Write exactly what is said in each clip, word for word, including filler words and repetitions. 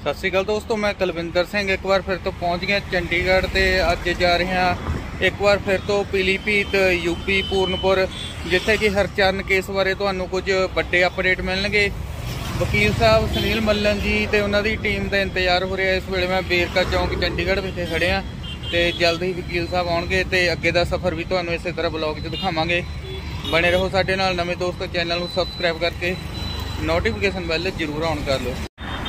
सत श्री अकाल दोस्तों, मैं कुलविंदर सिंह एक बार फिर तो पहुंच गया चंडीगढ़ ते अज जा रहे हैं एक बार फिर तो पीलीभीत यूपी पूर्णपुर, जिथे कि हरचरण केस बारे तुहानू कुछ बड़े अपडेट मिलणगे। वकील साहब सुनील मल्लन जी ते उन्हां दी टीम का इंतजार हो रहा। इस वेले मैं वेरका चौक चंडीगढ़ विखे खड़े हाँ ते जल्द ही वकील साहब आउणगे ते अगे दा सफ़र भी तुहानू इस तरह ब्लॉग च दिखावांगे। बने रहो साडे नाल। नवें दोस्त चैनल नू सबसक्राइब करके नोटिफिकेशन बैल जरूर ऑन कर लो।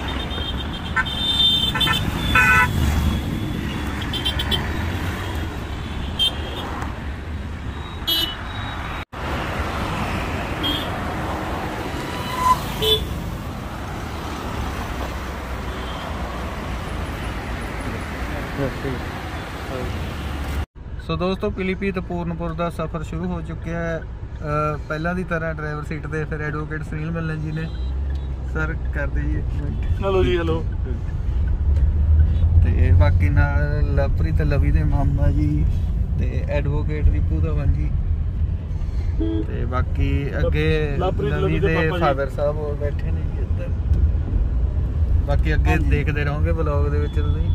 सो so, दोस्तों पीलीभीत पूर्णपुर का सफ़र शुरू हो चुका है। पहला की तरह ड्राइवर सीट पे फिर एडवोकेट सुनील मल्लन जी ने सर कर दीजिए। हेलो जी, हेलो। ते बाकी ना लवप्रीत लवी दे मामा जी ते एडवोकेट रिपू धवन जी ते बाकी अगे लवी दे फादर साहब और बैठे ने इधर। बाकी अगे देखते रहोगे ब्लॉग दे विच तुसीं।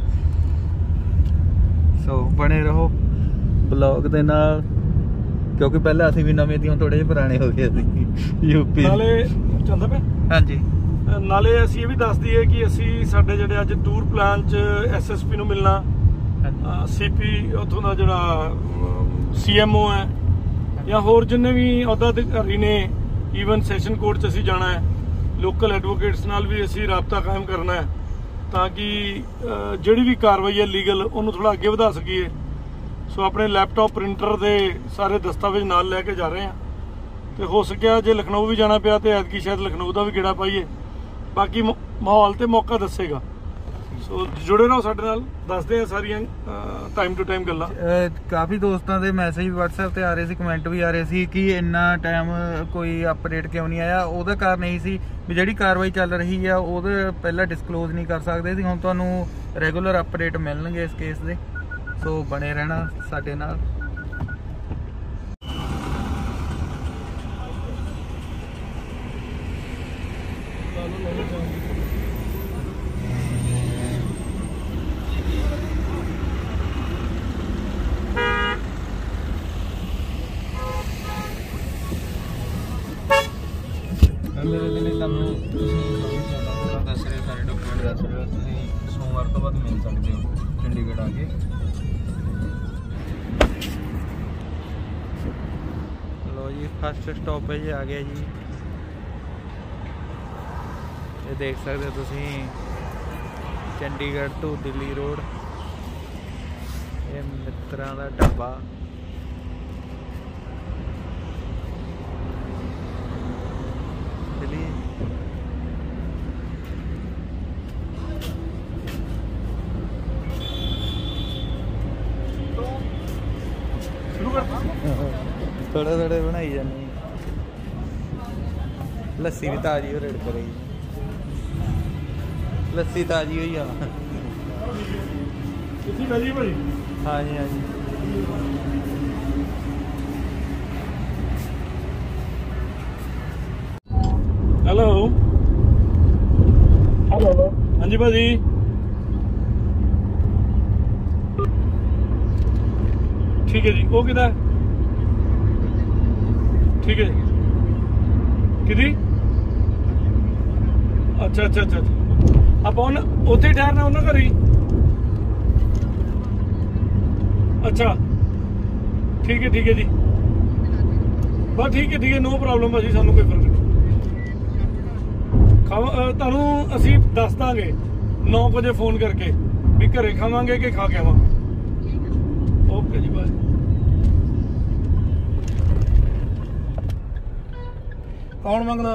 सो बने रहो ब्लॉग दे नाल, क्योंकि पहले असीं भी नवें दी थोड़े जिहे पुराने हो गए सी यूपी नाले चलदा पे। हाँ जी, नाले असीं ये भी दस दईए कि असीं साडे जिहड़े अज टूर प्लान च एस एस पी नूं मिलना, सी पी उत्थों दा जिहड़ा सी एम ओ है या होर जिन्ने भी अहुदा अधिकारी ने, ईवन सैशन कोर्ट च असीं जाना है, लोकल एडवोकेट्स नाल भी असीं राबता कायम करना है ताकि जिहड़ी भी कार्रवाई है लीगल उन्होंने थोड़ा अगे वधा सकीए। सो अपने लैपटॉप प्रिंटर के सारे दस्तावेज नाल लैके जा रहे हैं तो हो सकिया जे लखनऊ भी जाना पिया तो ऐतकी शायद लखनऊ का भी गेड़ा पाइए। बाकी माहौल तो मौका दसेगा। सो जुड़े रहो साडे नाल, दसदे हैं सारियां टाइम टू टाइम गल्लां। काफ़ी दोस्तों के मैसेज व्हाट्सएप ते आ रहे थे, कमेंट भी आ रहे थे कि इन्ना टाइम कोई अपडेट क्यों नहीं आया। ਉਹਦਾ ਕਾਰਨ ਇਹੀ ਸੀ ਵੀ ਜਿਹੜੀ ਕਾਰਵਾਈ ਚੱਲ ਰਹੀ ਆ ਉਹਦੇ ਪਹਿਲਾਂ ਡਿਸਕਲੋਜ਼ ਨਹੀਂ ਕਰ ਸਕਦੇ ਸੀ। ਹੁਣ ਤੁਹਾਨੂੰ ਰੈਗੂਲਰ ਅਪਡੇਟ ਮਿਲਣਗੇ ਇਸ ਕੇਸ ਦੇ। ਸੋ ਬਣੇ ਰਹਿਣਾ ਸਾਡੇ ਨਾਲ। मेरे दिल तुहानू दस रहे सारे डॉक्यूमेंट दस रहे तुसीं सोमवार तो बाद मिल सकते हो चंडीगढ़ आके। लो जी फर्स्ट स्टॉपेज आ गया जी। ये देख सकते हो तुसीं चंडीगढ़ टू दिल्ली रोड। ये मित्रां दा ढाबा। थोड़े थोड़े बनाई जाने। लस्सी भी ताजी हो रेड करेगी। लस्सी ताजी हुई आ। हाँ जी हाँ जी। Hello hello. हाँ जी भाजी। ठीक है जी। वो किदा ठीक है किदी। अच्छा अच्छा अच्छा आप उत्थे ही ठहरना उन्होंने घर ही। अच्छा ठीक है ठीक है जी, बस ठीक है ठीक है, नो प्रॉब्लम भाजी, सानू कोई फर्क नहीं। खावा तुहानू असीं दस दांगे नौ बजे फोन करके भी घरे खावांगे कि खा के आवांगे। ओके जी बाय। कौन मंगदा?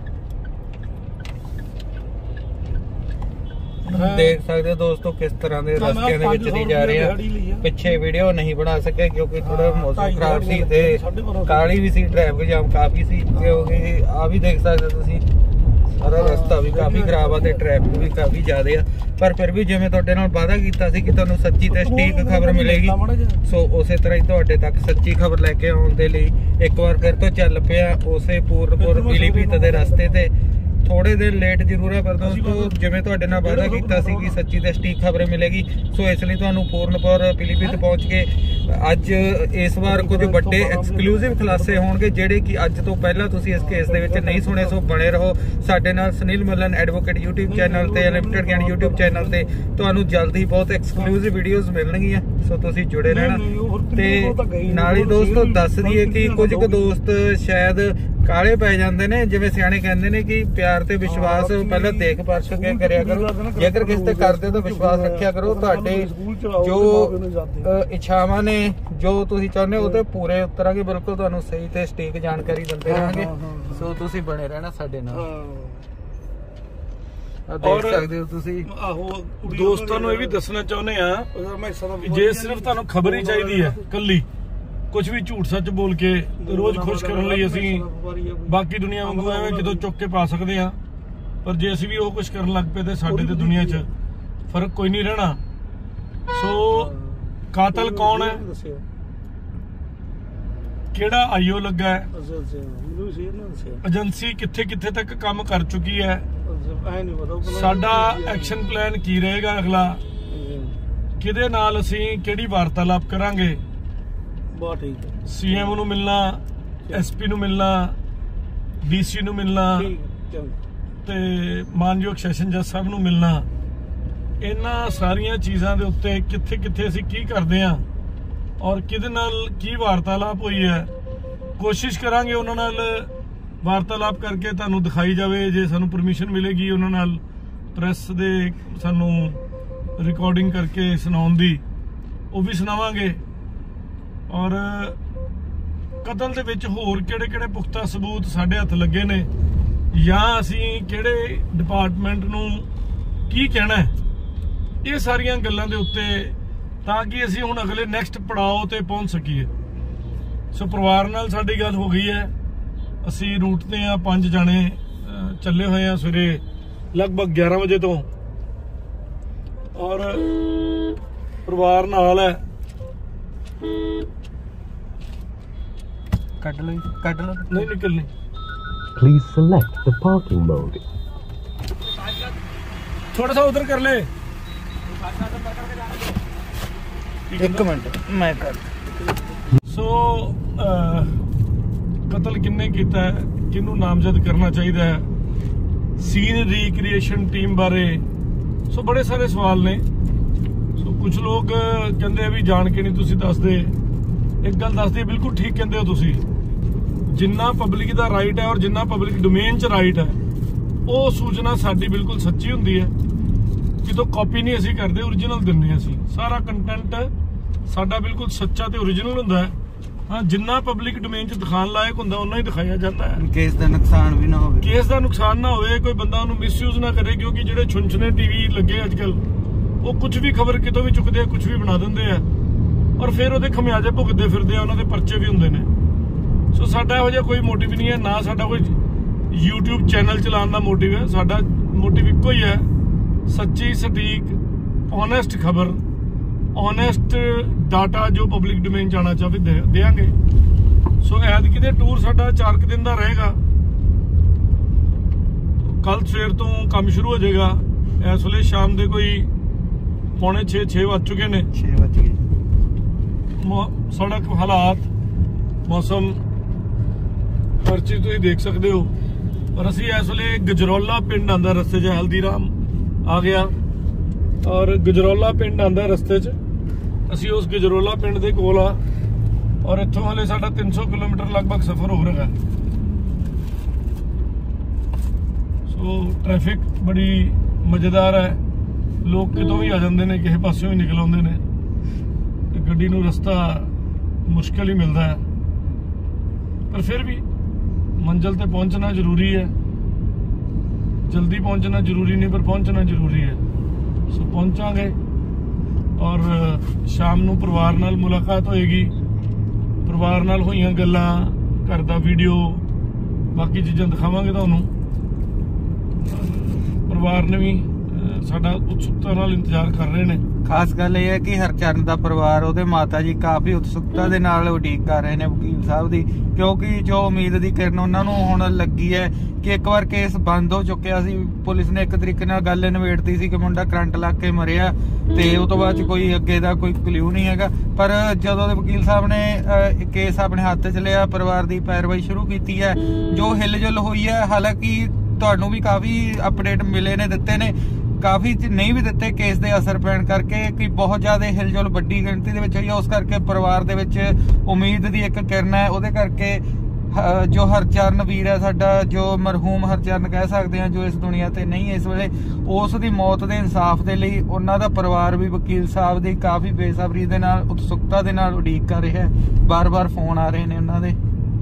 देख सकते हो दोस्तों किस तरह के रस्ते दी जा रहे हैं। पिछे वीडियो नहीं बना सके क्योंकि थोड़ा मौसम खराब सी ते काली भी सी, ट्रैफिक जाम काफी सी। क्योंकि आ भी देख सकते तुसीं सारा रस्ता भी काफ़ी खराब है, ट्रैफिक भी काफ़ी ज़्यादा है। पर फिर भी जिवें तुहाडे नाल वादा कीता सी कि तुहानूं सच्ची ते सटीक खबर मिलेगी, सो उस तरह ही तुहाडे तक सच्ची खबर लैके आउण दे लई एक बार फिर तो चल पिया उसे पूर्णपुर पीलीभीत दे रस्ते ते। ਥੋੜੇ ਦਿਨ ਲੇਟ ਜ਼ਰੂਰ ਹੈ, ਪਰ ਦੋਸਤੋ ਜਿਵੇਂ ਤੁਹਾਡੇ ਨਾਲ ਵਾਅਦਾ ਕੀਤਾ ਸੀ ਕਿ ਸੱਚੀ ਤੇ ਸਟੀਕ ਖਬਰ ਮਿਲੇਗੀ, ਸੋ ਇਸ ਲਈ ਤੁਹਾਨੂੰ ਪੂਰਨਪੁਰ ਪੀਲੀਭੀਤ ਪਹੁੰਚ ਕੇ ਅੱਜ ਇਸ ਵਾਰ ਕੁਝ ਵੱਡੇ ਐਕਸਕਲੂਸਿਵ ਖੁਲਾਸੇ ਹੋਣਗੇ ਜਿਹੜੇ ਕਿ ਅੱਜ ਤੋਂ ਪਹਿਲਾਂ ਤੁਸੀਂ ਇਸ ਕੇਸ ਦੇ ਵਿੱਚ ਨਹੀਂ ਸੁਣੇ। ਸੋ ਬਣੇ ਰਹੋ ਸਾਡੇ ਨਾਲ। Sunil Mallan advocate YouTube channel ਤੇ, ਅਨਲਿਮਟਿਡ ਗਿਆਨ YouTube ਚੈਨਲ ਤੇ ਤੁਹਾਨੂੰ ਜਲਦੀ ਬਹੁਤ ਐਕਸਕਲੂਸਿਵ ਵੀਡੀਓਜ਼ ਮਿਲਣਗੀਆਂ, ਸੋ ਤੁਸੀਂ ਜੁੜੇ ਰਹਿਣਾ। ਤੇ ਨਾਲ ਹੀ ਦੋਸਤੋ ਦੱਸ ਦਈਏ ਕਿ ਕੁਝ ਕੁ ਦੋਸਤ ਸ਼ਾਇਦ ਕਾਲੇ ਪੈ ਜਾਂਦੇ ਨੇ, ਜਿਵੇਂ ਸਿਆਣੇ ਕਹਿੰਦੇ ਨੇ ਕਿ ਪਿਆਰ ਤੇ ਵਿਸ਼ਵਾਸ ਪਹਿਲਾਂ ਦੇਖ ਪਰਖ ਕੇ ਕਰਿਆ ਕਰੋ, ਜੇਕਰ ਕਿਸੇ ਤੇ ਕਰਦੇ ਤਾਂ ਵਿਸ਼ਵਾਸ ਰੱਖਿਆ ਕਰੋ। ਤੁਹਾਡੇ ਜੋ ਇੱਛਾਵਾਂ ਨੇ, ਜੋ ਤੁਸੀਂ ਚਾਹੁੰਦੇ ਹੋ ਉਹਦੇ ਪੂਰੇ ਉਤਰਾਂਗੇ, ਬਿਲਕੁਲ ਤੁਹਾਨੂੰ ਸਹੀ ਤੇ ਸਟੀਕ ਜਾਣਕਾਰੀ ਦਿੰਦੇ ਰਹਾਂਗੇ। ਸੋ ਤੁਸੀਂ ਬਣੇ ਰਹਿਣਾ ਸਾਡੇ ਨਾਲ। ਦੇਖ ਸਕਦੇ ਹੋ ਤੁਸੀਂ। ਆਹੋ ਦੋਸਤਾਂ ਨੂੰ ਇਹ ਵੀ ਦੱਸਣਾ ਚਾਹੁੰਦੇ ਆ, ਜੇ ਸਿਰਫ ਤੁਹਾਨੂੰ ਖਬਰ ਹੀ ਚਾਹੀਦੀ ਹੈ ਕੱਲੀ, ਕੁਝ ਵੀ ਝੂਠ ਸੱਚ ਬੋਲ ਕੇ ਰੋਜ਼ ਖੁਸ਼ ਕਰਨ ਲਈ ਅਸੀਂ ਬਾਕੀ ਦੁਨੀਆ ਵਾਂਗੂ ਐਵੇਂ ਕਿਤੋਂ ਚੁੱਕ ਕੇ ਪਾ ਸਕਦੇ ਆ, ਪਰ ਜੇ ਅਸੀਂ ਵੀ ਉਹ ਕੁਝ ਕਰਨ ਲੱਗ ਪਏ ਤੇ ਸਾਡੇ ਤੇ ਦੁਨੀਆ 'ਚ ਫਰਕ ਕੋਈ ਨਹੀਂ ਰਹਿਣਾ। ਸੋ ਕਾਤਲ ਕੌਣ ਹੈ, ਕਿਹੜਾ ਆਈਓ ਲੱਗਾ ਹੈ, ਏਜੰਸੀ ਕਿੱਥੇ ਕਿੱਥੇ ਤੱਕ ਕੰਮ ਕਰ ਚੁੱਕੀ ਹੈ, ਸਾਡਾ ਐਕਸ਼ਨ ਪਲਾਨ ਕੀ ਰਹੇਗਾ ਅਗਲਾ, ਕਿਹਦੇ ਨਾਲ ਅਸੀਂ ਕਿਹੜੀ ਵਾਰਤਾਲਾਪ ਕਰਾਂਗੇ, ਸੀਐਮ ਨੂੰ ਮਿਲਣਾ, ਐਸਪੀ ਨੂੰ ਮਿਲਣਾ, ਡੀਸੀ ਨੂੰ ਮਿਲਣਾ ਤੇ ਮਾਨਯੋਗ ਸੈਸ਼ਨ ਜੱਜ ਸਾਹਿਬ ਨੂੰ ਮਿਲਣਾ, ਇਹਨਾਂ ਸਾਰੀਆਂ ਚੀਜ਼ਾਂ ਦੇ ਉੱਤੇ ਕਿੱਥੇ ਕਿੱਥੇ ਅਸੀਂ ਕੀ ਕਰਦੇ ਹਾਂ ਔਰ ਕਿਹਦੇ ਨਾਲ ਕੀ ਵਾਰਤਾਲਾਪ ਹੋਈ ਹੈ, ਕੋਸ਼ਿਸ਼ ਕਰਾਂਗੇ ਉਹਨਾਂ ਨਾਲ ਵਾਰਤਾਲਾਪ ਕਰਕੇ ਤੁਹਾਨੂੰ ਦਿਖਾਈ ਜਾਵੇ। ਜੇ ਸਾਨੂੰ ਪਰਮਿਸ਼ਨ ਮਿਲੇਗੀ ਉਹਨਾਂ ਨਾਲ ਪ੍ਰੈਸ ਦੇ ਸਾਨੂੰ ਰਿਕਾਰਡਿੰਗ ਕਰਕੇ ਸੁਣਾਉਣ ਦੀ, ਉਹ ਵੀ ਸੁਣਾਵਾਂਗੇ। ਔਰ ਕਤਲ ਦੇ ਵਿੱਚ ਹੋਰ ਕਿਹੜੇ ਕਿਹੜੇ ਪੁਖਤਾ ਸਬੂਤ ਸਾਡੇ ਹੱਥ ਲੱਗੇ ਨੇ, ਜਾਂ ਅਸੀਂ ਕਿਹੜੇ ਡਿਪਾਰਟਮੈਂਟ ਨੂੰ ਕੀ ਕਹਿਣਾ ਹੈ, ਇਹ ਸਾਰੀਆਂ ਗੱਲਾਂ ਦੇ ਉੱਤੇ, ਤਾਂ ਕਿ ਅਸੀਂ ਹੁਣ ਅਗਲੇ ਨੈਕਸਟ ਪੜਾਅ ਤੇ ਪਹੁੰਚ ਸਕੀਏ। ਸੋ ਪਰਿਵਾਰ ਨਾਲ ਸਾਡੀ ਗੱਲ ਹੋ ਗਈ ਹੈ, ਅਸੀਂ ਰੂਟ ਤੇ ਆ, ਪੰਜ ਜਾਣੇ ਚੱਲੇ ਹੋਏ ਆ ਸਵੇਰੇ ਲਗਭਗ ਗਿਆਰਾਂ ਵਜੇ ਤੋਂ, ਔਰ ਪਰਿਵਾਰ ਨਾਲ ਹੈ। ਕੱਢ ਲਓ ਕੱਢ ਲਓ, ਨਹੀਂ ਨਿਕਲਣੀ। Please select the parking mode. थोड़ा सा उधर कर ले। एक मिनट मैं कर। सो कतल किन्ने कीता है, किन्नू नामजद करना चाहिए है, सीन रिक्रिएशन टीम बारे सो बड़े सारे सवाल ने। सो कुछ लोग कहते भी जान के नहीं तुसी दसदे, एक गल दसदे बिल्कुल ठीक कहते हो तुसी, जिन्ना पब्लिक दा राइट है और जिन्ना पब्लिक डोमेन च राइट है, वो सूचना साडी बिल्कुल सच्ची हुंदी है। कितों कॉपी नहीं असीं करदे, ओरिजिनल दिंदे असीं। सारा कंटेंट साडा बिल्कुल सच्चा ते ओरिजिनल हुंदा है। हाँ, जिन्ना पब्लिक डोमेन च दिखाण लायक हुंदा उन्ना ही दिखाया जाता है। केस दा नुकसान भी ना होवे, केस दा नुकसान ना होवे, कोई बंदा उन्हें मिसयूज ना करे, क्योंकि जिहड़े छुंछने टीवी लगे अजकल वो कुछ भी खबर कितों भी चुकदे आ, कुछ भी बना दिंदे आ और फिर उहदे खमियाजे भुगतदे फिरदे आ, उन्हां दे परचे भी हुंदे ने। सो साडा इहो जिहा कोई मोटिव नहीं है, ना साडा कोई यूट्यूब चैनल चलाने का मोटिव है। साडा मोटिव इक्को ही है, सच्ची सटीक ऑनेस्ट खबर, ऑनेस्ट डाटा जो पब्लिक डोमेन जाना चाहे दे, देंगे। सो ऐतकी दे टूर साडा चार क दिन का रहेगा। कल सवेर तो काम शुरू हो जाएगा। इस वेले शाम के कोई पौने छे छे बज चुके ने, छे बज गए। सड़क हालात, मौसम, हर चीज तुम देख सकते हो। और असी इस वेले गजरौला पिंड आंदा रस्ते च, हल्दीराम आ गया और गजरौला पिंड आंदा रस्ते च, असी उस गजरौला पिंड दे कोल आ और इत्थों हले साडा तीन सौ किलोमीटर लगभग सफर हो रहा है। सो ट्रैफिक बड़ी मजेदार है, लोग कितों भी आ जाते हैं, किसी पासों भी निकल आते हैं, गड्डी नूं रस्ता मुश्किल ही मिलता है। पर फिर भी मंजिल ते पहुंचना जरूरी है, जल्दी पहुंचना जरूरी नहीं पर पहुंचना जरूरी है। सो पहुंचांगे और शाम नूं परिवार नाल मुलाकात होएगी, परिवार नाल होईयां गल्लां, घर दा वीडियो, बाकी चीज़ां दिखावांगे तुहानूं। परिवार ने भी ਸਾਡਾ ਉਤਸੁਕਤਾ ਨਾਲ ਇੰਤਜ਼ਾਰ ਕਰ ਰਹੇ ਨੇ। ਖਾਸ ਗੱਲ ਇਹ ਹੈ ਕਿ ਹਰਚਰਨ ਦਾ ਪਰਿਵਾਰ, ਉਹਦੇ ਮਾਤਾ ਜੀ ਕਾਫੀ ਉਤਸੁਕਤਾ ਦੇ ਨਾਲ ਉਡੀਕ ਕਰ ਰਹੇ ਨੇ ਵਕੀਲ ਸਾਹਿਬ ਦੀ, ਕਿਉਂਕਿ ਜੋ ਉਮੀਦ ਦੀ ਕਿਰਨ ਉਹਨਾਂ ਨੂੰ ਹੁਣ ਲੱਗੀ ਹੈ ਕਿ ਇੱਕ ਵਾਰ ਕੇਸ ਬੰਦ ਹੋ ਚੁੱਕਿਆ ਸੀ। ਪੁਲਿਸ ਨੇ ਇੱਕ ਤਰੀਕੇ ਨਾਲ ਗੱਲ ਨਿਬੇੜਤੀ ਸੀ ਕਿ ਮੁੰਡਾ ਕਰੰਟ ਲੱਗ ਕੇ ਮਰਿਆ, ਤੇ ਉਸ ਤੋਂ ਬਾਅਦ ਚ ਕੋਈ ਅੱਗੇ ਦਾ ਕੋਈ ਕਲਿਊ ਨਹੀਂ ਹੈਗਾ। ਪਰ ਜਦੋਂ ਦੇ ਵਕੀਲ ਸਾਹਿਬ ਨੇ ਕੇਸ ਆਪਣੇ ਹੱਥ 'ਚ ਲਿਆ, ਪਰਿਵਾਰ ਦੀ ਪੈਰਵਾਈ ਸ਼ੁਰੂ ਕੀਤੀ ਹੈ, ਜੋ ਹਿਲਜੁਲ ਹੋਈ ਹੈ, ਹਾਲਾਂਕਿ ਤੁਹਾਨੂੰ ਵੀ ਕਾਫੀ ਅਪਡੇਟ ਮਿਲੇ ਨੇ, ਦਿੱਤੇ ਨੇ, ਕਾਫੀ ਨਹੀਂ ਵੀ ਦਿੱਤੇ ਕੇਸ ਦੇ ਅਸਰ ਪੈਣ ਕਰਕੇ, ਕਿ ਬਹੁਤ ਜ਼ਿਆਦਾ ਹਿਲਜੁਲ ਵੱਡੀ ਗਿਣਤੀ ਦੇ ਵਿੱਚ ਹੋਈ ਹੈ। ਉਸ ਕਰਕੇ ਪਰਿਵਾਰ ਦੇ ਵਿੱਚ ਉਮੀਦ ਦੀ ਇੱਕ ਕਿਰਨ ਹੈ। ਉਹਦੇ ਕਰਕੇ ਜੋ ਹਰਚਰਨ ਵੀਰ ਹੈ ਸਾਡਾ, ਜੋ ਮਰਹੂਮ ਹਰਚਰਨ ਕਹਿ ਸਕਦੇ ਹਾਂ, ਜੋ ਇਸ ਦੁਨੀਆ ਤੇ ਨਹੀਂ ਇਸ ਵੇਲੇ, ਉਸ ਦੀ ਮੌਤ ਦੇ ਇਨਸਾਫ ਦੇ ਲਈ ਉਹਨਾਂ ਦਾ ਪਰਿਵਾਰ ਵੀ ਵਕੀਲ ਸਾਹਿਬ ਦੀ ਕਾਫੀ ਬੇਸਬਰੀ ਦੇ ਨਾਲ, ਉਤਸੁਕਤਾ ਦੇ ਨਾਲ ਉਡੀਕ ਕਰ ਰਿਹਾ ਹੈ। ਬਾਰ-ਬਾਰ ਫੋਨ ਆ ਰਹੇ ਨੇ ਉਹਨਾਂ ਦੇ।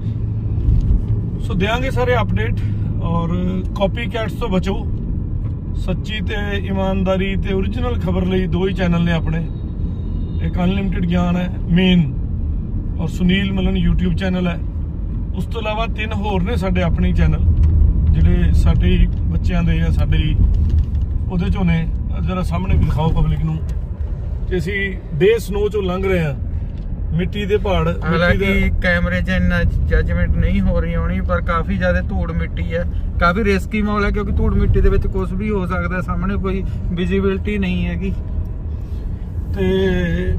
ਸੋ ਦਿਆਂਗੇ ਸਾਰੇ ਅਪਡੇਟ, ਔਰ ਕਾਪੀ ਕੈਟਸ ਤੋਂ ਬਚੋ। ਸੱਚੀ ਤੇ ਇਮਾਨਦਾਰੀ ਤੇ ਓਰੀਜਨਲ ਖਬਰ ਲਈ ਦੋ ਹੀ ਚੈਨਲ ਨੇ ਆਪਣੇ, ਇੱਕ ਅਨਲਿਮਿਟਿਡ ਗਿਆਨ ਹੈ ਮੇਨ, ਔਰ ਸੁਨੀਲ ਮਲਨ YouTube ਚੈਨਲ ਹੈ। ਉਸ ਤੋਂ ਇਲਾਵਾ ਤਿੰਨ ਹੋਰ ਨੇ ਸਾਡੇ ਆਪਣੇ ਚੈਨਲ, ਜਿਹੜੇ ਸਾਡੇ ਬੱਚਿਆਂ ਦੇ ਆ, ਸਾਡੇ ਉਹਦੇ ਚੋਂ ਨੇ। ਜਰਾ ਸਾਹਮਣੇ ਦਿਖਾਓ ਪਬਲਿਕ ਨੂੰ ਕਿ ਅਸੀਂ ਡੇ ਸਨੋ ਚੋਂ ਲੰਘ ਰਹੇ ਹਾਂ, ਮਿੱਟੀ ਦੇ ਪਹਾੜ। ਹਾਲਾਂਕਿ ਕੈਮਰੇ 'ਚ ਇੰਨਾ ਜੱਜਮੈਂਟ ਨਹੀਂ ਹੋ ਰਹੀ ਹੋਣੀ, ਪਰ ਕਾਫੀ ਜ਼ਿਆਦਾ ਧੂੜ ਮਿੱਟੀ ਹੈ, ਕਾਫੀ ਰਿਸਕੀ ਮਾਹੌਲ ਹੈ, ਕਿਉਂਕਿ ਧੂੜ ਮਿੱਟੀ ਦੇ ਵਿੱਚ ਕੁਝ ਵੀ ਹੋ ਸਕਦਾ, ਸਾਹਮਣੇ ਕੋਈ ਵਿਜ਼ਿਬਿਲਟੀ ਨਹੀਂ ਹੈਗੀ। ਤੇ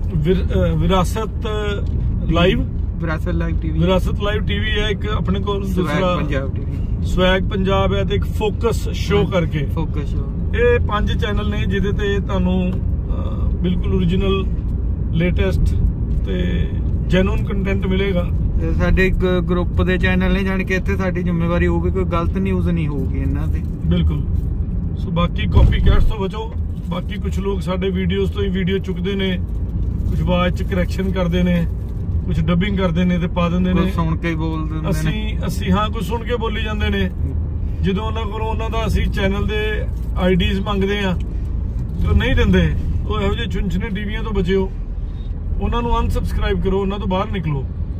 Virasat live Virasat live TV Virasat live TV ਹੈ ਇੱਕ ਆਪਣੇ ਕੋਲ, ਦੂਸਰਾ ਪੰਜਾਬ ਟੀਵੀ, ਸਵੈਗ ਪੰਜਾਬ ਹੈ, ਤੇ ਇੱਕ ਫੋਕਸ ਸ਼ੋ ਕਰਕੇ। ਫੋਕਸ ਸ਼ੋ, ਇਹ ਪੰਜ ਚੈਨਲ ਨੇ ਜਿਹਦੇ ਤੇ ਤੁਹਾਨੂੰ ਬਿਲਕੁਲ ਓਰੀਜਨਲ, ਲੇਟੈਸਟ ਤੇ ਜੈਨੂਨ ਕੰਟੈਂਟ ਮਿਲੇਗਾ। ਸਾਡੇ ਗਰੁੱਪ ਦੇ ਚੈਨਲ ਨੇ, ਜਾਣ ਕੇ ਇੱਥੇ ਸਾਡੀ ਜ਼ਿੰਮੇਵਾਰੀ ਹੋਊਗੀ, ਕੋਈ ਗਲਤ ਨਿਊਜ਼ ਨਹੀਂ ਹੋਊਗੀ ਇਹਨਾਂ ਤੇ। ਬਿਲਕੁਲ। ਸੋ ਬਾਕੀ ਕਾਪੀ ਕੈਟਸ ਤੋਂ ਬਚੋ। ਬਾਕੀ ਕੁਝ ਲੋਕ ਸਾਡੇ ਵੀਡੀਓਜ਼ ਤੋਂ ਹੀ ਵੀਡੀਓ ਚੁੱਕਦੇ ਨੇ, ਕੁਝ ਆਵਾਜ਼ 'ਚ ਕਰੈਕਸ਼ਨ ਕਰਦੇ ਨੇ, ਕੁਝ ਡੱਬਿੰਗ ਕਰਦੇ ਨੇ ਤੇ ਪਾ ਦਿੰਦੇ ਨੇ, ਸੁਣ ਕੇ ਬੋਲ ਦਿੰਦੇ ਨੇ। ਅਸੀਂ ਅਸੀਂ ਹਾਂ ਕੁਝ ਸੁਣ ਕੇ ਬੋਲੀ ਜਾਂਦੇ ਨੇ। ਜਦੋਂ ਉਹਨਾਂ ਕੋਲੋਂ ਉਹਨਾਂ ਦਾ ਅਸੀਂ ਚੈਨਲ ਦੇ ਆਈਡੀਜ਼ ਮੰਗਦੇ ਆ ਤੇ ਉਹ ਨਹੀਂ ਦਿੰਦੇ, ਉਹ ਇਹੋ ਜਿਹੇ ਚੁੰਚਨੇ ਟੀਵੀਆਂ ਤੋਂ ਬਚਿਓ, ਉਹਨਾਂ ਨੂੰ ਅਨਸਬਸਕ੍ਰਾਈਬ ਕਰੋ, ਉਹਨਾਂ ਤੋਂ ਬਾਹਰ ਨਿਕਲੋ।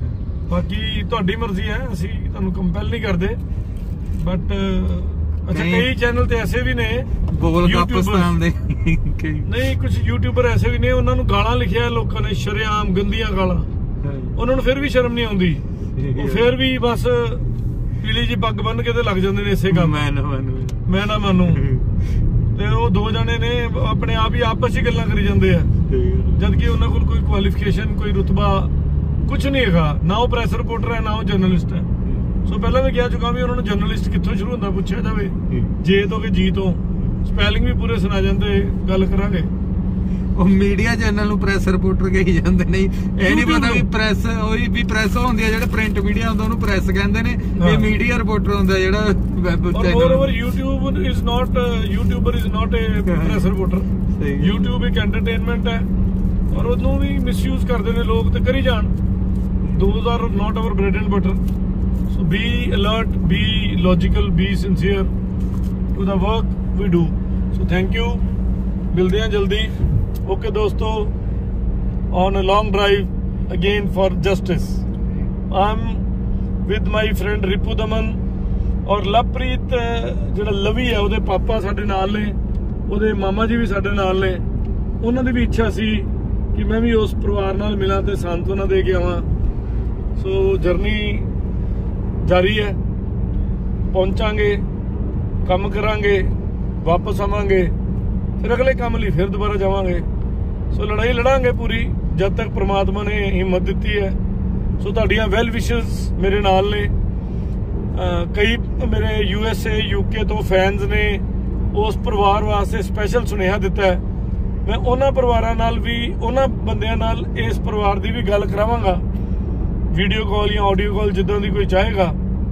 ਬਾਕੀ ਤੁਹਾਡੀ ਮਰਜ਼ੀ ਹੈ, ਅਸੀਂ ਤੁਹਾਨੂੰ ਕੰਪੈਲ ਨਹੀਂ ਕਰਦੇ। ਬਟ ਅੱਛਾ, ਕਈ ਚੈਨਲ ਤੇ ਐਸੇ ਵੀ ਨੇ ਬੋਲ ਪਾਕਿਸਤਾਨ ਦੇ, ਨਹੀਂ ਕੁਝ ਯੂਟਿਊਬਰ ਐਸੇ ਵੀ ਨੇ, ਉਹਨਾਂ ਨੂੰ ਗਾਲਾਂ ਲਿਖਿਆ ਲੋਕਾਂ ਨੇ, ਸ਼ਰੇਆਮ ਗੰਦੀਆਂ ਗਾਲਾਂ, ਉਹਨਾਂ ਨੂੰ ਫਿਰ ਵੀ ਸ਼ਰਮ ਨਹੀਂ ਆਉਂਦੀ, ਉਹ ਫਿਰ ਵੀ ਬਸ ਪੀਲੀ ਜੀ ਪੱਗ ਬੰਨ ਕੇ ਤੇ ਲੱਗ ਜਾਂਦੇ ਨੇ ਇਸੇ ਕੰਮ। ਮੈਂ ਨਾ ਮੰਨੂ ਮੈਂ ਨਾ ਮੰਨੂ ਤੇ ਉਹ ਦੋ ਜਣੇ ਨੇ ਆਪਣੇ ਆਪ ਹੀ ਆਪਸ 'ਚ ਗੱਲਾਂ ਕਰੀ ਜਾਂਦੇ ਆ, ਜਦ ਕਿ ਉਹਨਾਂ ਕੋਲ ਕੋਈ ਕੁਆਲੀਫਿਕੇਸ਼ਨ, ਕੋਈ ਰੁਤਬਾ ਕੁਝ ਨਹੀਂ ਹੈਗਾ, ਨਾ ਉਹ ਪ੍ਰੈਸ ਰਿਪੋਰਟਰ ਹੈ, ਨਾ ਉਹ ਜਰਨਲਿਸਟ ਹੈ। ਸੋ ਪਹਿਲਾਂ ਵੀ ਕਹਿ ਚੁੱਕਾ ਵੀ ਉਹਨਾਂ ਨੂੰ ਜਰਨਲਿਸਟ ਕਿੱਥੋਂ ਸ਼ੁਰੂ ਹੁੰਦਾ ਪੁੱਛਿਆ ਜਾਵੇ, ਜੇ ਤੋਂ ਕਿ ਜੀ ਤੋਂ, ਸਪੈਲਿੰਗ ਵੀ ਪੂਰੇ ਸੁਣਾ ਜਾਂਦੇ, ਗੱਲ ਕਰਾਂਗੇ। ਉਹ ਮੀਡੀਆ ਚੈਨਲ ਨੂੰ ਪ੍ਰੈਸ ਰਿਪੋਰਟਰ ਕਹੀ ਜਾਂਦੇ ਨੇ, ਇਹ ਨਹੀਂ ਪਤਾ ਵੀ ਪ੍ਰੈਸ ਉਹੀ ਵੀ ਪ੍ਰੈਸ ਹੁੰਦੀ ਹੈ, ਜਿਹੜਾ ਪ੍ਰਿੰਟ ਮੀਡੀਆ ਹੁੰਦਾ ਉਹਨੂੰ ਪ੍ਰੈਸ ਕਹਿੰਦੇ ਨੇ, ਇਹ ਮੀਡੀਆ ਰਿਪੋਰਟਰ ਹੁੰਦਾ ਜਿਹੜਾ web channel. Moreover YouTube is not YouTuber is not a press reporter, YouTube ਇੱਕ ਐਂਟਰਟੇਨਮੈਂਟ ਹੈ, ਔਰ ਉਹਨੂੰ ਵੀ ਮਿਸਯੂਜ਼ ਕਰਦੇ ਨੇ ਲੋਕ, ਤੇ ਕਰੀ ਜਾਣ। Those are not our bread and butter. So be alert, be logical, be sincere to the work we do. So thank you. ਮਿਲਦੇ ਹਾਂ ਜਲਦੀ। Okay ਦੋਸਤੋ, on a long drive again for justice. I'm with my friend Ripu ਦਮਨ, ਔਰ ਲਵਪ੍ਰੀਤ ਜਿਹੜਾ ਲਵੀ ਹੈ, ਉਹਦੇ ਪਾਪਾ ਸਾਡੇ ਨਾਲ ਨੇ, ਉਹਦੇ ਮਾਮਾ ਜੀ ਵੀ ਸਾਡੇ ਨਾਲ ਨੇ। ਉਹਨਾਂ ਦੀ ਵੀ ਇੱਛਾ ਸੀ ਕਿ ਮੈਂ ਵੀ ਉਸ ਪਰਿਵਾਰ ਨਾਲ ਮਿਲਾਂ ਤੇ ਸਾਂਤਵਨਾ ਦੇ ਕੇ ਆਵਾਂ। ਸੋ ਜਰਨੀ ਜਾਰੀ ਹੈ, ਪਹੁੰਚਾਂਗੇ, ਕੰਮ ਕਰਾਂਗੇ, ਵਾਪਸ ਆਵਾਂਗੇ, ਫਿਰ ਅਗਲੇ ਕੰਮ ਲਈ ਫਿਰ ਦੁਬਾਰਾ ਜਾਵਾਂਗੇ। ਸੋ ਲੜਾਈ ਲੜਾਂਗੇ ਪੂਰੀ, ਜਦ ਤੱਕ ਪ੍ਰਮਾਤਮਾ ਨੇ ਹਿੰਮਤ ਦਿੱਤੀ ਹੈ। ਸੋ ਤੁਹਾਡੀਆਂ ਵੈਲ ਵਿਸ਼ਸ ਮੇਰੇ ਨਾਲ ਨੇ। ਕਈ ਮੇਰੇ ਯੂ ਐਸ ਏ, ਯੂਕੇ ਤੋਂ ਫੈਨਸ ਨੇ ਉਸ ਪਰਿਵਾਰ ਵਾਸਤੇ ਸਪੈਸ਼ਲ ਸੁਨੇਹਾ ਦਿੱਤਾ ਹੈ। ਮੈਂ ਉਹਨਾਂ ਪਰਿਵਾਰਾਂ ਨਾਲ ਵੀ, ਉਹਨਾਂ ਬੰਦਿਆਂ ਨਾਲ ਇਸ ਪਰਿਵਾਰ ਦੀ ਵੀ ਗੱਲ ਕਰਾਵਾਂਗਾ, ਵੀਡੀਓ ਕਾਲ ਜਾਂ ਆਡੀਓ ਕਾਲ, ਜਿੱਦਾਂ ਦੀ ਕੋਈ ਚਾਹੇਗਾ।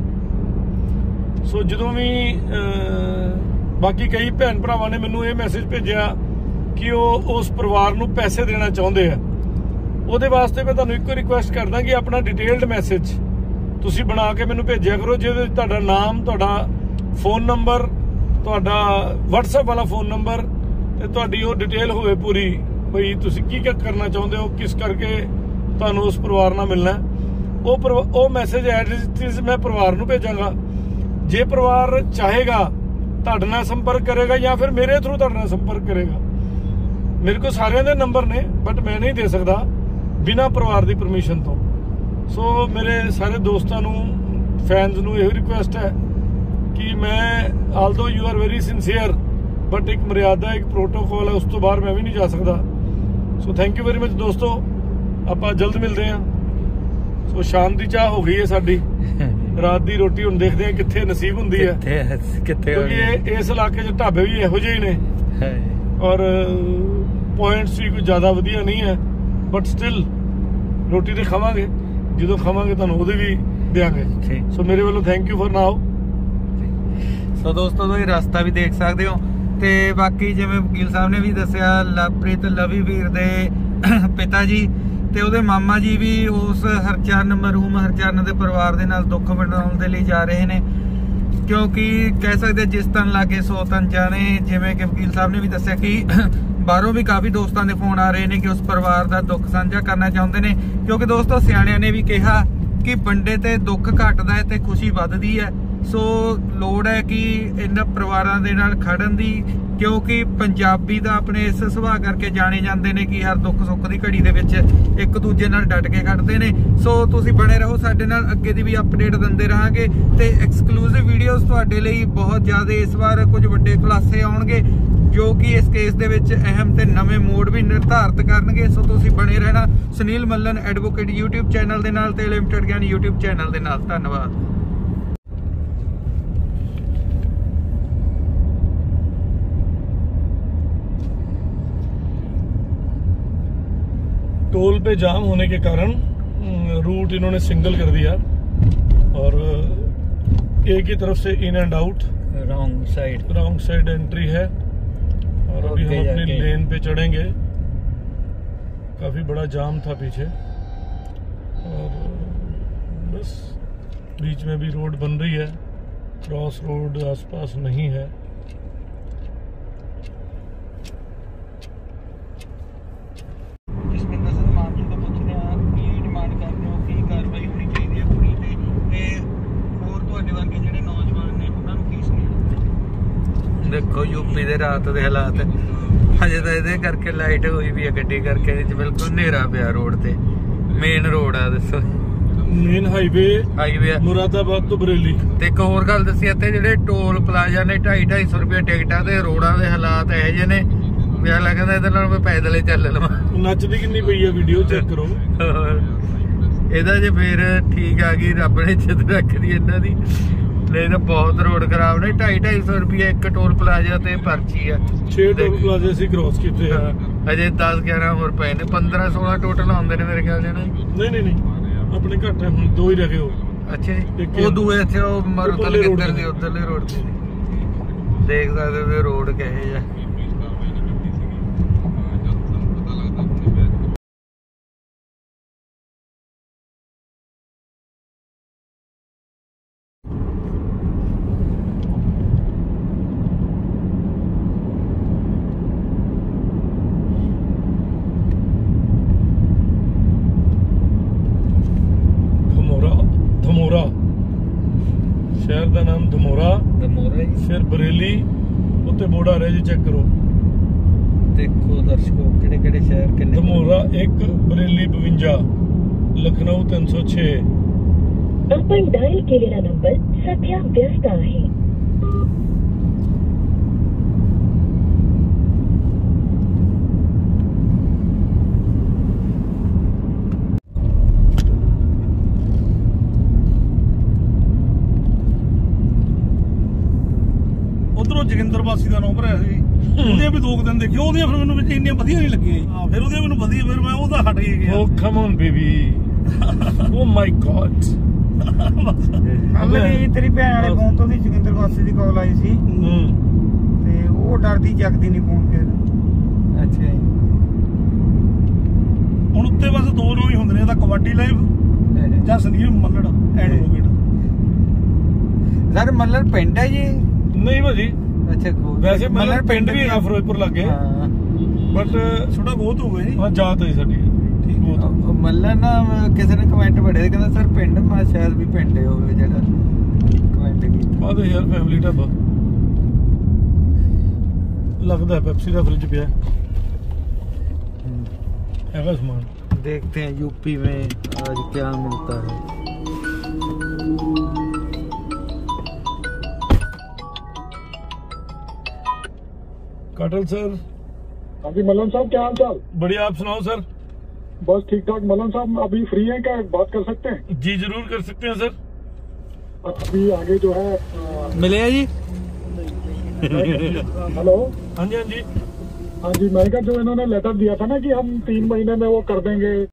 ਸੋ ਜਦੋਂ ਵੀ ਬਾਕੀ ਕਈ ਭੈਣ ਭਰਾਵਾਂ ਨੇ ਮੈਨੂੰ ਇਹ ਮੈਸੇਜ ਭੇਜਿਆ ਕਿ ਉਹ ਉਸ ਪਰਿਵਾਰ ਨੂੰ ਪੈਸੇ ਦੇਣਾ ਚਾਹੁੰਦੇ ਆ, ਉਹਦੇ ਵਾਸਤੇ ਮੈਂ ਤੁਹਾਨੂੰ ਇੱਕੋ ਰਿਕੁਐਸਟ ਕਰਦਾ ਕਿ ਆਪਣਾ ਡਿਟੇਲਡ ਮੈਸੇਜ ਤੁਸੀਂ ਬਣਾ ਕੇ ਮੈਨੂੰ ਭੇਜਿਆ ਕਰੋ, ਜਿਹਦੇ ਵਿੱਚ ਤੁਹਾਡਾ ਨਾਮ, ਤੁਹਾਡਾ ਫੋਨ ਨੰਬਰ, ਤੁਹਾਡਾ WhatsApp ਵਾਲਾ ਫੋਨ ਨੰਬਰ, ਤੇ ਤੁਹਾਡੀ ਉਹ ਡਿਟੇਲ ਹੋਵੇ ਪੂਰੀ, ਬਈ ਤੁਸੀਂ ਕੀ ਕੀ ਕਰਨਾ ਚਾਹੁੰਦੇ ਹੋ, ਕਿਸ ਕਰਕੇ ਤੁਹਾਨੂੰ ਉਸ ਪਰਿਵਾਰ ਨਾਲ ਮਿਲਣਾ। ਉਹ ਉਹ ਮੈਸੇਜ ਐਡਰੈਸ ਮੈਂ ਪਰਿਵਾਰ ਨੂੰ ਭੇਜਾਂਗਾ। ਜੇ ਪਰਿਵਾਰ ਚਾਹੇਗਾ ਤੁਹਾਡੇ ਨਾਲ ਸੰਪਰਕ ਕਰੇਗਾ ਜਾਂ ਫਿਰ ਮੇਰੇ ਥਰੂ ਤੁਹਾਡੇ ਨਾਲ ਸੰਪਰਕ ਕਰੇਗਾ। ਮੇਰੇ ਕੋਲ ਸਾਰਿਆਂ ਦੇ ਨੰਬਰ ਨੇ ਬਟ ਮੈਂ ਨਹੀਂ ਦੇ ਸਕਦਾ ਬਿਨਾਂ ਪਰਿਵਾਰ ਦੀ ਪਰਮਿਸ਼ਨ ਤੋਂ। ਸੋ ਮੇਰੇ ਸਾਰੇ ਦੋਸਤਾਂ ਨੂੰ, ਫੈਨਸ ਨੂੰ ਇਹ ਰਿਕੁਐਸਟ ਹੈ ਕਿ ਮੈਂ although you are very sincere but ਇੱਕ ਮਰਿਆਦਾ, ਇੱਕ ਪ੍ਰੋਟੋਕੋਲ ਹੈ, ਉਸ ਤੋਂ ਬਾਹਰ ਮੈਂ ਵੀ ਨਹੀਂ ਜਾ ਸਕਦਾ। So thank you very much ਦੋਸਤੋ, ਆਪਾਂ ਜਲਦ ਮਿਲਦੇ ਹਾਂ। ਸੋ ਸ਼ਾਮ ਦੀ ਚਾਹ ਹੋ ਗਈ ਹੈ ਸਾਡੀ, ਰਾਤ ਦੀ ਰੋਟੀ ਹੁਣ ਦੇਖਦੇ ਹਾਂ ਕਿੱਥੇ ਨਸੀਬ ਹੁੰਦੀ ਹੈ, ਕਿੱਥੇ ਕਿਉਂਕਿ ਇਸ ਇਲਾਕੇ 'ਚ ਢਾਬੇ ਵੀ ਇਹੋ ਜਿਹੇ ਹੀ ਨੇ ਔਰ ਪੁਆਇੰਟਸ ਵੀ ਕੋਈ ਜ਼ਿਆਦਾ ਵਧੀਆ ਨਹੀਂ ਹੈ ਬਟ ਸਟਿਲ ਰੋਟੀ ਤੇ ਖਾਵਾਂਗੇ, ਜਦੋਂ ਖਾਵਾਂਗੇ ਤੁਹਾਨੂੰ ਉਹਦੇ ਵੀ ਦਿਆਂਗੇ। ਸੋ ਮੇਰੇ ਵੱਲੋਂ thank you for now. So ਦੋਸਤੋ ਤੁਸੀਂ ਰਸਤਾ ਵੀ ਦੇਖ ਸਕਦੇ ਹੋ ਤੇ ਬਾਕੀ ਜਿਵੇਂ ਵਕੀਲ ਸਾਹਿਬ ਨੇ ਵੀ ਦੱਸਿਆ, ਲਵਪ੍ਰੀਤ ਲਵੀ ਵੀਰ ਦੇ ਪਿਤਾ ਜੀ ਤੇ ਉਹਦੇ ਮਾਮਾ ਜੀ ਵੀ ਉਸ ਹਰਚਰਨ ਮਰਹੂਮ ਹਰਚਰਨ ਦੇ ਪਰਿਵਾਰ ਦੇ ਨਾਲ ਦੁੱਖ ਵੰਡਾਉਣ ਦੇ ਲਈ ਜਾ ਰਹੇ ਨੇ, ਕਿਉਂਕਿ ਕਹਿ ਸਕਦੇ ਜਿਸ ਤਨ ਲਾਗੇ ਸੋ ਤਨ ਜਾਣੇ। ਜਿਵੇਂ ਕਿ ਵਕੀਲ ਸਾਹਿਬ ਨੇ ਵੀ ਦੱਸਿਆ ਕਿ ਬਾਹਰੋਂ ਵੀ ਕਾਫੀ ਦੋਸਤਾਂ ਦੇ ਫੋਨ ਆ ਰਹੇ ਨੇ ਕਿ ਉਸ ਪਰਿਵਾਰ ਦਾ ਦੁੱਖ ਸਾਂਝਾ ਕਰਨਾ ਚਾਹੁੰਦੇ ਨੇ, ਕਿਉਂਕਿ ਦੋਸਤੋ ਸਿਆਣਿਆਂ ਨੇ ਵੀ ਕਿਹਾ ਕਿ ਵੰਡੇ ਤੇ ਦੁੱਖ ਘਟਦਾ ਹੈ ਤੇ ਖੁਸ਼ੀ ਵੱਧਦੀ ਹੈ। ਸੋ ਲੋੜ ਹੈ ਕਿ ਇਹਨਾਂ ਪਰਿਵਾਰਾਂ ਦੇ ਨਾਲ ਖੜਨ ਦੀ, ਕਿਉਂਕਿ ਪੰਜਾਬੀ ਦਾ ਆਪਣੇ ਇਸ ਸੁਭਾਅ ਕਰਕੇ ਜਾਣੇ ਜਾਂਦੇ ਨੇ ਕਿ ਹਰ ਦੁੱਖ ਸੁੱਖ ਦੀ ਘੜੀ ਦੇ ਵਿੱਚ ਇੱਕ ਦੂਜੇ ਨਾਲ ਡਟ ਕੇ ਖੜਦੇ ਨੇ। ਸੋ ਤੁਸੀਂ ਬਣੇ ਰਹੋ ਸਾਡੇ ਨਾਲ, ਅੱਗੇ ਦੀ ਵੀ ਅਪਡੇਟ ਦਿੰਦੇ ਰਹਾਂਗੇ ਤੇ ਐਕਸਕਲੂਸਿਵ ਵੀਡੀਓਜ਼ ਤੁਹਾਡੇ ਲਈ ਬਹੁਤ ਜ਼ਿਆਦਾ ਇਸ ਵਾਰ ਕੁਝ ਵੱਡੇ ਖੁਲਾਸੇ ਆਉਣਗੇ ਜੋ ਕਿ ਇਸ ਕੇਸ ਦੇ ਵਿੱਚ ਅਹਿਮ ਤੇ ਨਵੇਂ ਮੋੜ ਵੀ ਨਿਰਧਾਰਿਤ ਕਰਨਗੇ। ਸੋ ਤੁਸੀਂ ਬਣੇ ਰਹਿਣਾ Sunil Mallan advocate YouTube channel ਦੇ ਨਾਲ ਤੇ ਲਿਮਟਿਡ ਗਿਆਨ YouTube ਚੈਨਲ ਦੇ ਨਾਲ। ਧੰਨਵਾਦ। टोल पे जाम होने के कारण रूट इन्होंने सिंगल कर दिया और एक ही तरफ से in and out, wrong side wrong side entry है और अभी हम अपनी लेन पे चढ़ेंगे। काफी बड़ा जाम था पीछे और बस बीच में भी रोड बन रही है, क्रॉस रोड आसपास नहीं है। देखो यूपी ਦੇ ਰਾਤ ਦੇ ਹਾਲਾਤ ਹਜੇ ਤਾਂ ਇਹਦੇ ਕਰਕੇ ਲਾਈਟ ਹੋਈ ਵੀ ਹੈ ਗੱਡੀ ਕਰਕੇ, ਇਹਦੇ ਚ ਬਿਲਕੁਲ ਹਨੇਰਾ ਪਿਆ ਰੋਡ ਤੇ। ਮੇਨ ਰੋਡ ਆ, ਦੱਸੋ ਮੇਨ ਹਾਈਵੇ ਹਾਈਵੇ ਮੁਰਾਦਾਬਾਦ ਤੋਂ ਬਰੇਲੀ। ਤੇ ਇੱਕ ਹੋਰ ਗੱਲ ਦੱਸੀ, ਇੱਥੇ ਜਿਹੜੇ ਟੋਲ ਪਲਾਜ਼ਾ ਨੇ ਢਾਈ ਢਾਈ ਸੌ ਰੁਪਏ ਟਿਕਟਾਂ ਤੇ ਰੋਡਾਂ ਦੇ ਹਾਲਾਤ ਇਹੋ ਜਿਹੇ ਨੇ ਵੀ ਆ ਲੱਗਦਾ ਇਹਦੇ ਨਾਲ ਮੈਂ ਪੈਦਲ ਹੀ ਚੱਲ ਲਵਾਂ। ਨੱਚਦੀ ਕਿੰਨੀ ਪਈ ਆ, ਵੀਡੀਓ ਚੈੱਕ ਕਰੋ। ਇਹਦਾ ਜੇ ਫੇਰ ਠੀਕ ਆ ਗਈ, ਰੱਬ ਨੇ ਇੱਜ਼ਤ ਰੱਖਦੀ ਇਹਨਾਂ ਦੀ, ਨਹੀਂ ਤਾਂ ਬਹੁਤ ਰੋਡ ਖਰਾਬ ਨੇ। ਢਾਈ ਢਾਈ ਸੌ ਰੁਪਏ ਇੱਕ ਟੋਲ ਪਲਾਜ਼ਾ ਤੇ ਪਰਚੀ ਆ। ਛੇ ਟੋਲ ਪਲਾਜ਼ੇ ਅਸੀਂ ਕ੍ਰੋਸ ਕੀਤੇ ਆ, ਅਜੇ ਦਸ ਗਿਆਰਾਂ ਹੋਰ ਪਏ ਨੇ, ਪੰਦਰਾਂ ਸੋਲਾਂ ਟੋਟਲ ਆਉਂਦੇ ਨੇ ਮੇਰੇ ਖਿਆਲ ਨਾਲ। ਨਹੀਂ ਨਹੀਂ ਨਹੀਂ ਆਪਣੇ ਘੱਟ ਹੈ, ਹੁਣ ਦੋ ਹੀ ਰਹਿ ਗਏ ਹੋ। ਅੱਛਾ ਜੀ, ਉਹ ਦੂਏ ਇੱਥੇ ਉਹ ਮਰੂਤਲ ਕਿੱਧਰ ਦੀ ਉਧਰਲੇ ਰੋਡ ਤੇ ਦੇਖ ਸਕਦੇ ਹੋ ਰੋਡ ਕਹੇ ਜਾ। शहर का नाम धमोरा, धमोरा फिर बरेली, उत्ते बोर्ड आ रहा जी, चेक करो। देखो दर्शकों किहड़े किहड़े शहर किन्ने। धमोरा एक, बरेली बवंजा, लखनऊ तीन सौ छह। आपण डायल केलेला नंबर सध्या व्यस्त आहे। ਉਧਰੋਂ ਜੋਗਿੰਦਰ ਵਾਸੀ ਦਾ ਨਾਮ ਭਰਿਆ ਸੀ, ਉਹਦੀਆਂ ਵੀ ਦੋ ਦਿਨ ਦੇਖੀ, ਉਹਦੀਆਂ ਫਿਰ ਮੈਨੂੰ ਵਿੱਚ ਇੰਨੀਆਂ ਵਧੀਆ ਨਹੀਂ ਲੱਗੀਆਂ। ਹਾਂ ਫਿਰ ਉਹਦੀਆਂ ਮੈਨੂੰ ਵਧੀਆ, ਫਿਰ ਮੈਂ ਉਹਦਾ ਹਟ ਹੀ ਗਿਆ। Oh come on baby, oh my God. ਅਗਲੀ ਤੇਰੀ ਭੈਣ ਵਾਲੇ ਫੋਨ ਤੋਂ ਦੀ ਜੋਗਿੰਦਰ ਵਾਸੀ ਦੀ ਕਾਲ ਆਈ ਸੀ ਤੇ ਉਹ ਡਰਦੀ ਜਗਦੀ ਨਹੀਂ ਫੋਨ ਕੇ। ਅੱਛਾ ਜੀ, ਹੁਣ ਉੱਤੇ ਬਸ ਦੋ ਨੋ ਹੀ ਹੁੰਦੇ ਨੇ, ਤਾਂ ਕਬੱਡੀ ਲਾਈਵ ਜਾਂ ਸੰਦੀਪ ਮੱਲੜ ਐਡਵੋਕੇਟ। ਸਰ ਮੱਲੜ ਪਿੰਡ ਹੈ ਜੀ? ਨਹੀਂ ਭਾਜੀ, ਅੱਛਾ ਵੈਸੇ ਮੱਲੜ ਪਿੰਡ ਵੀ ਹੈ ਫਿਰੋਜ਼ਪੁਰ ਲੱਗੇ, ਬਟ ਛੋਟਾ ਬਹੁਤ ਹੋ ਗਿਆ ਜੀ। ਹਾਂ ਜਾਤ ਹੈ ਸਾਡੀ। ਮੱਲੜ ਨਾ ਕਿਸੇ ਨੇ ਕਮੈਂਟ ਪੜਿਆ, ਕਹਿੰਦਾ ਸਰ ਪਿੰਡ ਮਾ ਸ਼ਾਇਦ ਵੀ ਪਿੰਡ ਹੋਵੇ ਜਿਹੜਾ ਕਮੈਂਟ ਕੀਤਾ। ਆਹ ਤੇ ਯਾਰ ਫੈਮਿਲੀ ਢਾਬਾ लगता है पेप्सी का फ्रिज पिया है समान। देखते हैं यूपी में आज क्या मिलता है। काटल सर। हाँ जी मलन साहब, क्या हाल चाल? बढ़िया, आप सुनाओ सर। बस ठीक ठाक। मलन साहब अभी फ्री हैं क्या, बात कर सकते हैं? जी जरूर कर सकते हैं सर। अभी आगे जो है आ, मिले जी। हेलो। हाँ जी हाँ जी। हाँ जी, मैंने कहा जो इन्होंने लेटर दिया था ना कि हम तीन महीने में वो कर देंगे